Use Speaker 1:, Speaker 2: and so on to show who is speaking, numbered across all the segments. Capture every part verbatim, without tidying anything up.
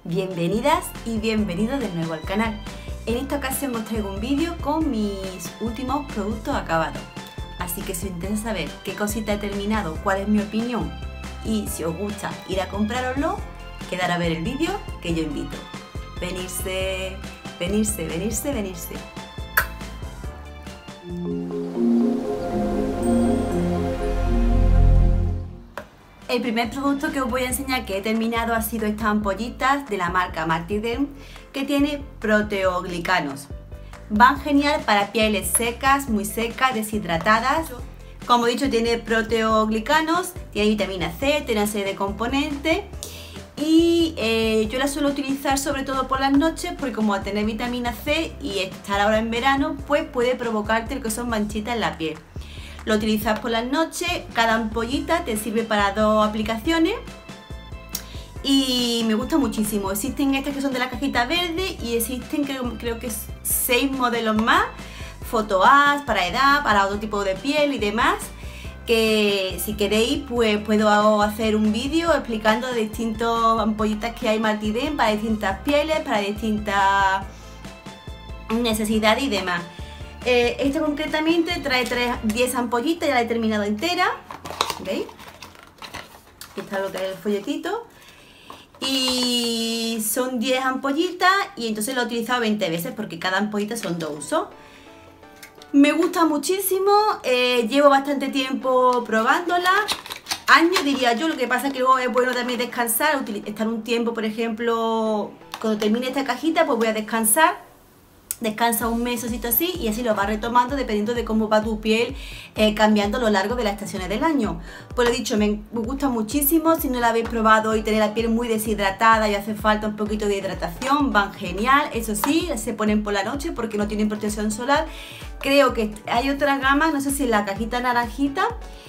Speaker 1: Bienvenidas y bienvenidos de nuevo al canal. En esta ocasión os traigo un vídeo con mis últimos productos acabados. Así que si os interesa saber qué cosita he terminado, cuál es mi opinión y si os gusta ir a comprároslo, quedar a ver el vídeo que yo invito. Venirse, venirse, venirse, venirse. El primer producto que os voy a enseñar que he terminado ha sido estas ampollitas de la marca Martyderm que tiene proteoglicanos. Van genial para pieles secas, muy secas, deshidratadas. Como he dicho, tiene proteoglicanos, tiene vitamina C, tiene una serie de componentes y eh, yo la suelo utilizar sobre todo por las noches porque como al tener vitamina C y estar ahora en verano, pues puede provocarte lo que son manchitas en la piel. Lo utilizas por las noches, cada ampollita te sirve para dos aplicaciones y me gusta muchísimo. Existen estas que son de la cajita verde y existen creo, creo que seis modelos más, Photo-Ash, para edad, para otro tipo de piel y demás, que si queréis pues puedo hacer un vídeo explicando de distintas ampollitas que hay Martyderm para distintas pieles, para distintas necesidades y demás. Eh, este concretamente trae diez ampollitas, ya la he terminado entera, ¿veis? Aquí está lo que es el folletito. Y son diez ampollitas y entonces lo he utilizado veinte veces porque cada ampollita son dos usos. Me gusta muchísimo, eh, llevo bastante tiempo probándola, años diría yo, lo que pasa es que luego es bueno también descansar, estar un tiempo, por ejemplo, cuando termine esta cajita pues voy a descansar. Descansa un mes o así y así lo vas retomando dependiendo de cómo va tu piel eh, cambiando a lo largo de las estaciones del año. Pues lo dicho, me, me gusta muchísimo. Si no la habéis probado y tenéis la piel muy deshidratada y hace falta un poquito de hidratación, van genial. Eso sí, se ponen por la noche porque no tienen protección solar. Creo que hay otra gama, no sé si es la cajita naranjita,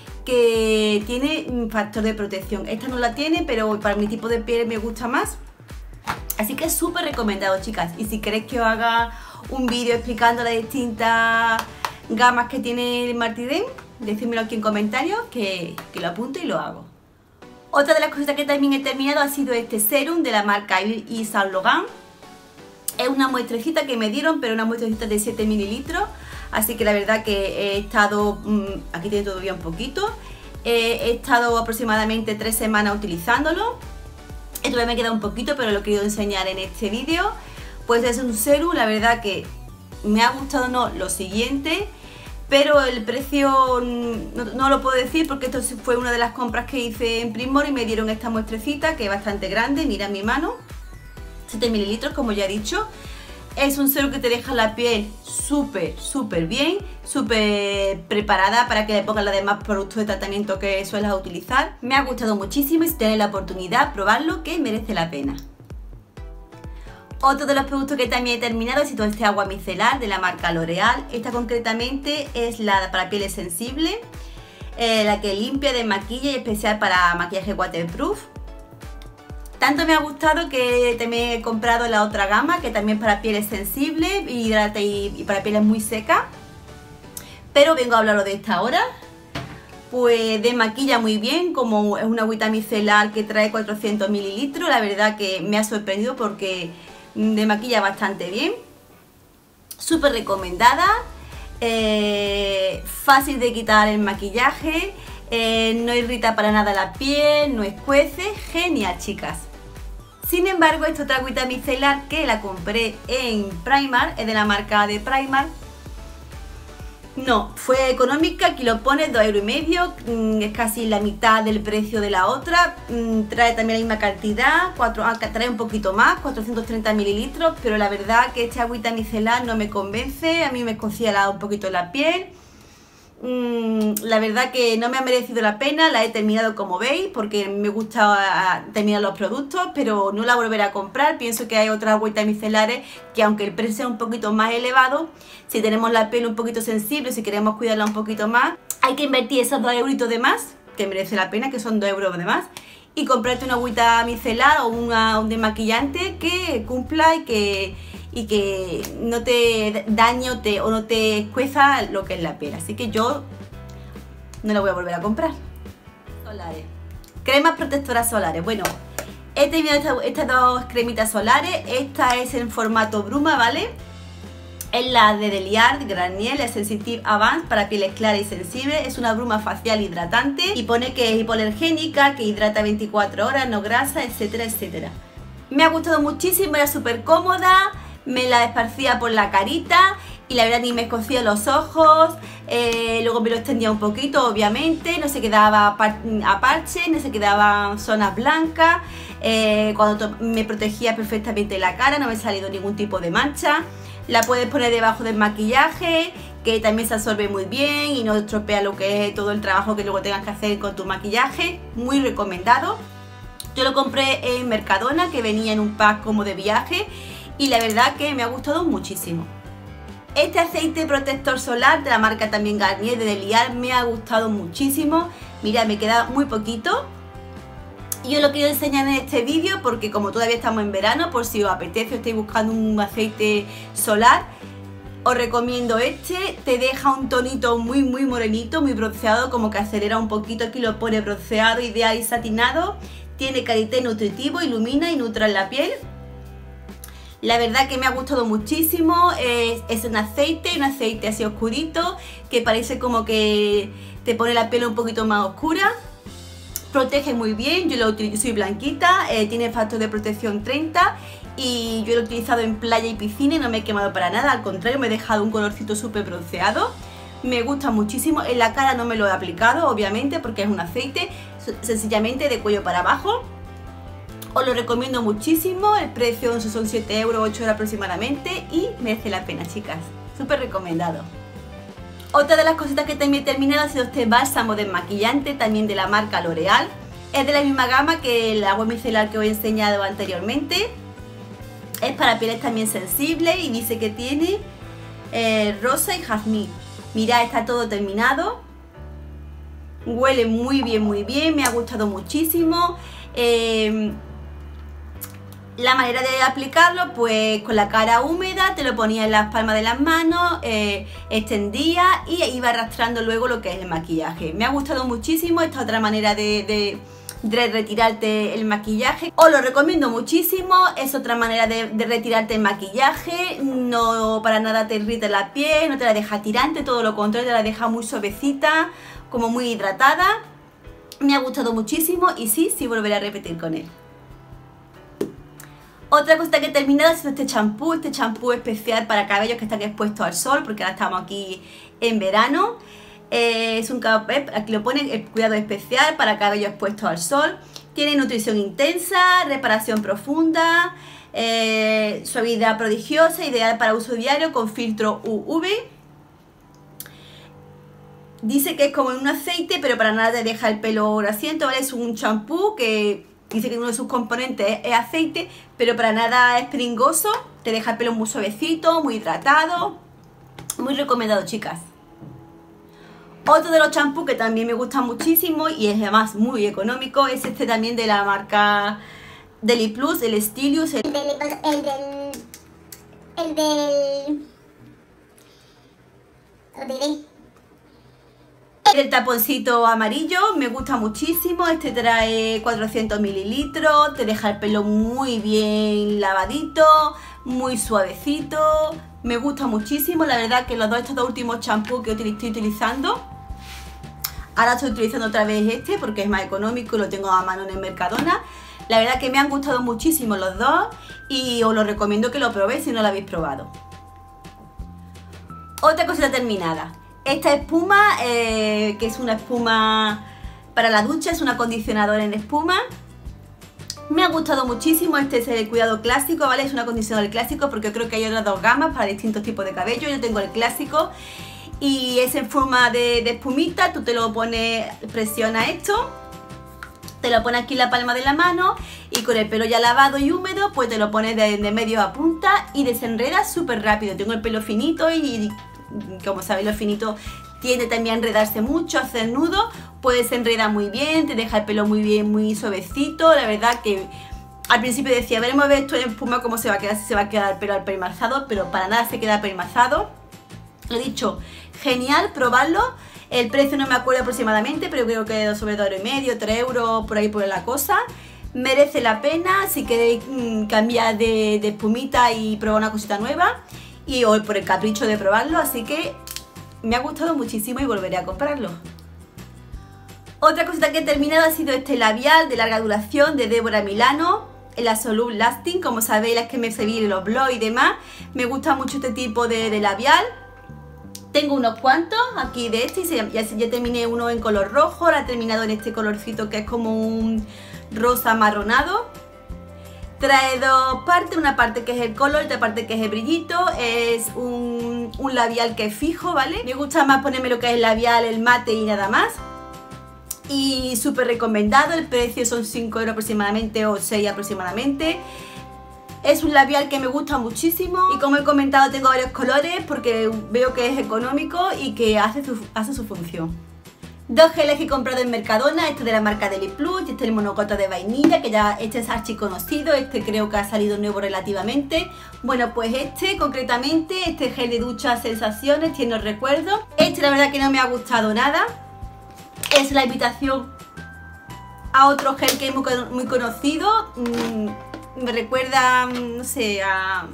Speaker 1: que tiene un factor de protección. Esta no la tiene, pero para mi tipo de piel me gusta más. Así que es súper recomendado, chicas. Y si queréis que os haga un vídeo explicando las distintas gamas que tiene el Martyderm, decídmelo aquí en comentarios que, que lo apunto y lo hago. Otra de las cositas que también he terminado ha sido este serum de la marca Yves Saint Laurent. Es una muestrecita que me dieron, pero una muestrecita de siete mililitros. Así que la verdad que he estado, aquí tiene todavía un poquito, he estado aproximadamente tres semanas utilizándolo. Esto me queda un poquito, pero lo he querido enseñar en este vídeo. Pues es un serum, la verdad que me ha gustado no lo siguiente, pero el precio no, no lo puedo decir porque esto fue una de las compras que hice en Primor y me dieron esta muestrecita que es bastante grande, mira mi mano, siete mililitros como ya he dicho. Es un serum que te deja la piel súper, súper bien, súper preparada para que le pongan los demás productos de tratamiento que suelas utilizar. Me ha gustado muchísimo y si tenéis la oportunidad, probarlo, que merece la pena. Otro de los productos que también he terminado ha sido este agua micelar de la marca L'Oreal. Esta concretamente es la para pieles sensibles, eh, la que limpia, desmaquilla y especial para maquillaje waterproof. Tanto me ha gustado que también he comprado la otra gama, que también para pieles sensibles y, y para pieles muy secas. Pero vengo a hablaros de esta ahora. Pues desmaquilla muy bien, como es una agüita micelar que trae cuatrocientos mililitros. La verdad que me ha sorprendido porque desmaquilla bastante bien. Súper recomendada. Eh, fácil de quitar el maquillaje. Eh, no irrita para nada la piel, no escuece, genial, chicas. Sin embargo, esta otra agüita micelar que la compré en Primark, es de la marca de Primark, no, fue económica, aquí lo pone dos euros y medio, es casi la mitad del precio de la otra, trae también la misma cantidad, cuatro, trae un poquito más, cuatrocientos treinta mililitros, pero la verdad que esta agüita micelar no me convence, a mí me escocía un poquito la piel. La verdad que no me ha merecido la pena, la he terminado como veis porque me gusta terminar los productos, pero no la volveré a comprar. Pienso que hay otras agüitas micelares que aunque el precio sea un poquito más elevado, si tenemos la piel un poquito sensible, si queremos cuidarla un poquito más, hay que invertir esos dos euritos de más, que merece la pena, que son dos euros de más, y comprarte una agüita micelar o una, un desmaquillante que cumpla y que... y que no te dañe o, te, o no te escueza lo que es la piel. Así que yo no la voy a volver a comprar. Solares. Cremas protectoras solares. Bueno, He tenido esta, estas dos cremitas solares. Esta es en formato bruma, ¿vale? Es la de Deliart Garnier, la Sensitive Advance para pieles claras y sensibles. Es una bruma facial hidratante y pone que es hipoalergénica, que hidrata veinticuatro horas, no grasa, etcétera, etcétera. Me ha gustado muchísimo, era súper cómoda, me la esparcía por la carita y la verdad ni me escocía los ojos, eh, luego me lo extendía un poquito, obviamente, no se quedaba a parche, no se quedaban zonas blancas, eh, cuando me protegía perfectamente la cara, no me ha salido ningún tipo de mancha. La puedes poner debajo del maquillaje, que también se absorbe muy bien y no estropea lo que es todo el trabajo que luego tengas que hacer con tu maquillaje. Muy recomendado. Yo lo compré en Mercadona, que venía en un pack como de viaje, y la verdad que me ha gustado muchísimo. Este aceite protector solar de la marca también Garnier de Deliart me ha gustado muchísimo. Mira, me queda muy poquito. Yo lo quiero enseñar en este vídeo porque como todavía estamos en verano, por si os apetece o estáis buscando un aceite solar, os recomiendo este. Te deja un tonito muy muy morenito, muy bronceado, como que acelera un poquito, aquí lo pone bronceado, ideal y satinado. Tiene karité nutritivo, ilumina y nutra la piel. La verdad que me ha gustado muchísimo. Es, es un aceite, un aceite así oscurito, que parece como que te pone la piel un poquito más oscura. Protege muy bien, yo lo utilizo, soy blanquita, eh, tiene factor de protección treinta y yo lo he utilizado en playa y piscina y no me he quemado para nada, al contrario me he dejado un colorcito súper bronceado. Me gusta muchísimo, en la cara no me lo he aplicado obviamente porque es un aceite sencillamente de cuello para abajo. Os lo recomiendo muchísimo, el precio son siete euros, ocho euros aproximadamente y merece la pena, chicas, súper recomendado. Otra de las cositas que también he terminado ha sido este bálsamo desmaquillante, también de la marca L'Oreal. Es de la misma gama que el agua micelar que os he enseñado anteriormente. Es para pieles también sensibles y dice que tiene eh, rosa y jazmín. Mirad, está todo terminado. Huele muy bien, muy bien, me ha gustado muchísimo. Eh, La manera de aplicarlo, pues con la cara húmeda, te lo ponía en las palmas de las manos, eh, extendía y iba arrastrando luego lo que es el maquillaje. Me ha gustado muchísimo esta otra manera de, de, de retirarte el maquillaje. Os lo recomiendo muchísimo, es otra manera de, de retirarte el maquillaje, no para nada te irrita la piel, no te la deja tirante, todo lo contrario, te la deja muy suavecita, como muy hidratada. Me ha gustado muchísimo y sí, sí volveré a repetir con él. Otra cosa que he terminado es este champú, este champú especial para cabellos que están expuestos al sol, porque ahora estamos aquí en verano. Eh, es un aquí lo pone, el cuidado especial para cabellos expuestos al sol. Tiene nutrición intensa, reparación profunda, eh, suavidad prodigiosa, ideal para uso diario con filtro U V. Dice que es como un aceite, pero para nada te deja el pelo grasiento, ¿vale? Es un champú que dice que uno de sus componentes es aceite, pero para nada es pringoso, te deja el pelo muy suavecito, muy hidratado, muy recomendado, chicas. Otro de los champús que también me gusta muchísimo y es además muy económico es este también de la marca Deli Plus, el Stylius. El,
Speaker 2: el del... el del... el del... lo diré.
Speaker 1: El taponcito amarillo me gusta muchísimo, este trae cuatrocientos mililitros, te deja el pelo muy bien lavadito, muy suavecito, me gusta muchísimo, la verdad que los dos, estos dos últimos champús que estoy utilizando, ahora estoy utilizando otra vez este porque es más económico y lo tengo a mano en el Mercadona, la verdad que me han gustado muchísimo los dos y os lo recomiendo que lo probéis si no lo habéis probado. Otra cosita terminada. Esta espuma, eh, que es una espuma para la ducha, es un acondicionador en espuma. Me ha gustado muchísimo, este es el cuidado clásico, ¿vale? Es un acondicionador clásico porque creo que hay otras dos gamas para distintos tipos de cabello. Yo tengo el clásico y es en forma de, de espumita, tú te lo pones, presiona esto, te lo pones aquí en la palma de la mano y con el pelo ya lavado y húmedo, pues te lo pones de, de medio a punta y desenreda súper rápido. Tengo el pelo finito y... como sabéis, lo finito tiende también a enredarse mucho, a hacer nudo, pues se enreda muy bien, te deja el pelo muy bien, muy suavecito. La verdad que al principio decía, veremos a ver esto en espuma cómo se va a quedar, si se va a quedar el pelo apelmazado, pero para nada se queda apelmazado. Lo dicho, genial, probarlo. El precio no me acuerdo aproximadamente, pero creo que sobre dos euros y medio, tres euros, por ahí por la cosa. Merece la pena si queréis mmm, cambiar de, de espumita y probar una cosita nueva, y hoy por el capricho de probarlo, así que me ha gustado muchísimo y volveré a comprarlo. Otra cosita que he terminado ha sido este labial de larga duración de Débora Milano, el Absolute Lasting. Como sabéis, las que me seguís en los blogs y demás, me gusta mucho este tipo de, de labial. Tengo unos cuantos aquí de este, y ya, ya terminé uno en color rojo, ahora he terminado en este colorcito que es como un rosa amarronado. Trae dos partes, una parte que es el color, otra parte que es el brillito. Es un, un labial que es fijo, ¿vale? Me gusta más ponerme lo que es el labial, el mate y nada más. Y súper recomendado, el precio son cinco euros aproximadamente o seis aproximadamente. Es un labial que me gusta muchísimo y, como he comentado, tengo varios colores porque veo que es económico y que hace su, hace su función. Dos geles que he comprado en Mercadona, este de la marca Deli Plus y este el monogota de vainilla, que ya este es archiconocido, este creo que ha salido nuevo relativamente. Bueno, pues este concretamente, este gel de ducha Sensaciones, tiene recuerdos. Este la verdad que no me ha gustado nada, es la invitación a otro gel que es muy, muy conocido. Mm, me recuerda, no sé, a...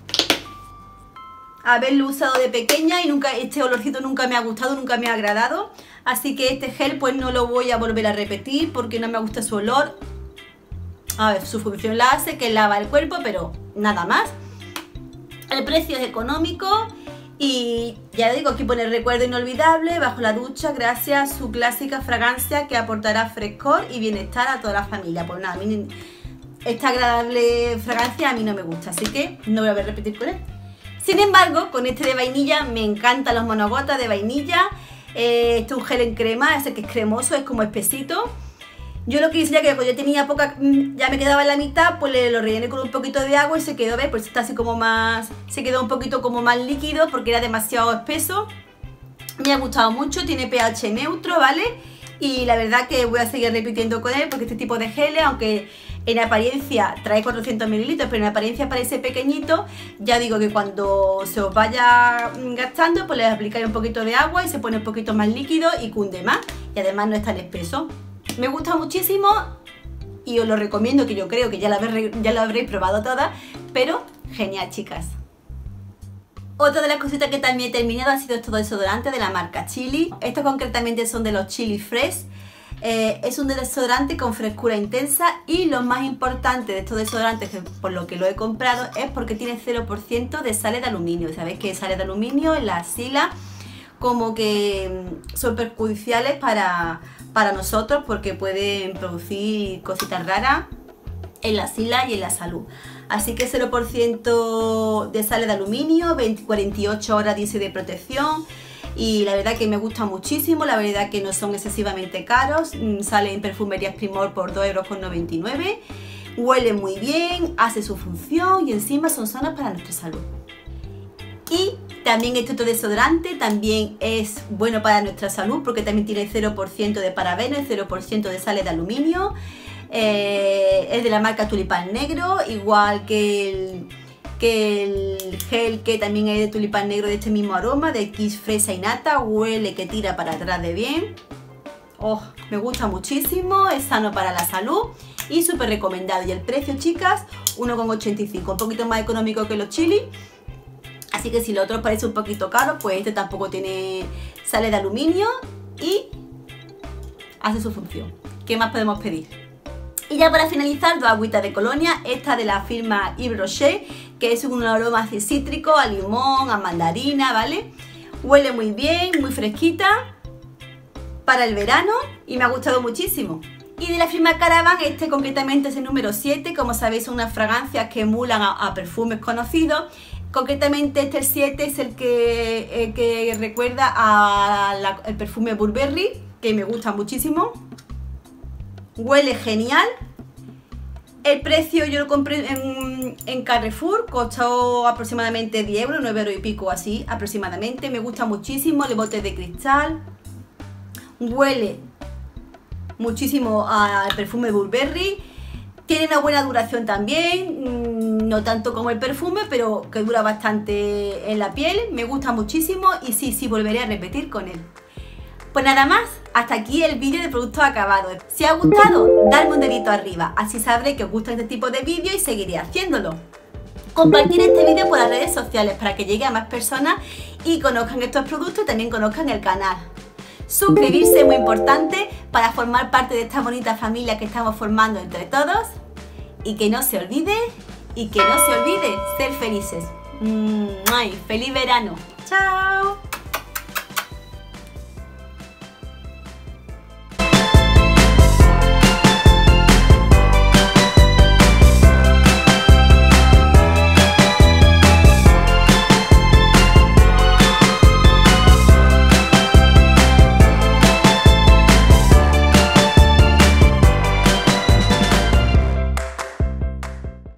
Speaker 1: haberlo usado de pequeña y nunca, este olorcito nunca me ha gustado, nunca me ha agradado. Así que este gel pues no lo voy a volver a repetir porque no me gusta su olor. A ver, su función la hace, que lava el cuerpo, pero nada más. El precio es económico y ya digo, aquí pone recuerdo inolvidable bajo la ducha gracias a su clásica fragancia que aportará frescor y bienestar a toda la familia. Pues nada, a mí esta agradable fragancia a mí no me gusta, así que no voy a volver a repetir con él. Sin embargo, con este de vainilla me encantan los monogotas de vainilla. Eh, este es un gel en crema, ese que es cremoso, es como espesito. Yo lo que hice ya que cuando yo tenía poca, ya me quedaba en la mitad, pues le, lo rellené con un poquito de agua y se quedó, ¿ves? Pues está así como más, se quedó un poquito como más líquido porque era demasiado espeso. Me ha gustado mucho, tiene pH neutro, ¿vale? Y la verdad que voy a seguir repitiendo con él porque este tipo de geles, aunque en apariencia trae cuatrocientos mililitros, pero en apariencia parece pequeñito, ya digo que cuando se os vaya gastando, pues le aplicáis un poquito de agua y se pone un poquito más líquido y cunde más. Y además no es tan espeso. Me gusta muchísimo y os lo recomiendo, que yo creo que ya lo habréis, ya lo habréis probado todas, pero genial, chicas. Otra de las cositas que también he terminado ha sido estos desodorantes de la marca Chili. Estos concretamente son de los Chili Fresh. Eh, es un desodorante con frescura intensa y lo más importante de estos desodorantes, que por lo que lo he comprado, es porque tiene cero por ciento de sales de aluminio. Sabéis que sales de aluminio en la axila como que son perjudiciales para, para nosotros porque pueden producir cositas raras en la axila y en la salud. Así que cero por ciento de sales de aluminio, veinte, cuarenta y ocho horas dice de protección. Y la verdad que me gusta muchísimo, la verdad que no son excesivamente caros, sale en Perfumerías Primor por dos euros con noventa y nueve, huele muy bien, hace su función y encima son sanos para nuestra salud. Y también este otro desodorante también es bueno para nuestra salud porque también tiene cero por ciento de parabenos, cero por ciento de sales de aluminio, eh, es de la marca Tulipán Negro, igual que el... que el gel que también es de tulipán negro de este mismo aroma, de Kiss Fresa y Nata, huele que tira para atrás de bien. Oh, me gusta muchísimo, es sano para la salud y súper recomendado. Y el precio, chicas, uno con ochenta y cinco, un poquito más económico que los Chili. Así que si lo otro os parece un poquito caro, pues este tampoco tiene sales de aluminio y hace su función. ¿Qué más podemos pedir? Y ya para finalizar, dos agüitas de colonia, esta de la firma Yves Rocher, que es un aroma así cítrico, a limón, a mandarina, ¿vale? Huele muy bien, muy fresquita para el verano y me ha gustado muchísimo. Y de la firma Caravan, este concretamente es el número siete, como sabéis son unas fragancias que emulan a, a perfumes conocidos. Concretamente este el siete es el que, el que recuerda al perfume Burberry, que me gusta muchísimo. Huele genial. El precio yo lo compré en, en Carrefour, costó aproximadamente diez euros, nueve euros y pico así aproximadamente. Me gusta muchísimo, el bote de cristal. Huele muchísimo al perfume Burberry. Tiene una buena duración también, no tanto como el perfume, pero que dura bastante en la piel. Me gusta muchísimo y sí, sí, volveré a repetir con él. Pues nada más, Hasta aquí el vídeo de productos acabados. Si os ha gustado, dadme un dedito arriba, así sabré que os gusta este tipo de vídeos y seguiré haciéndolo. Compartir este vídeo por las redes sociales para que llegue a más personas y conozcan estos productos y también conozcan el canal. Suscribirse es muy importante para formar parte de esta bonita familia que estamos formando entre todos. Y que no se olvide, y que no se olvide ser felices. ¡Feliz verano! ¡Chao!